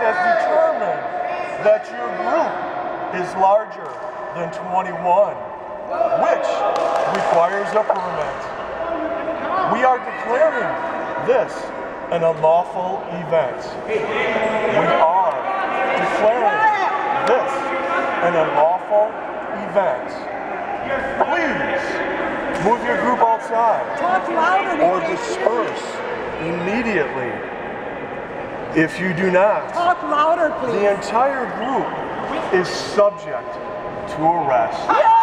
has determined that your group is larger than 21, which requires a permit. We are declaring this an unlawful event. We are declaring this an unlawful event. Please move your group outside or disperse immediately. If you do not, talk louder, please. The entire group is subject to arrest.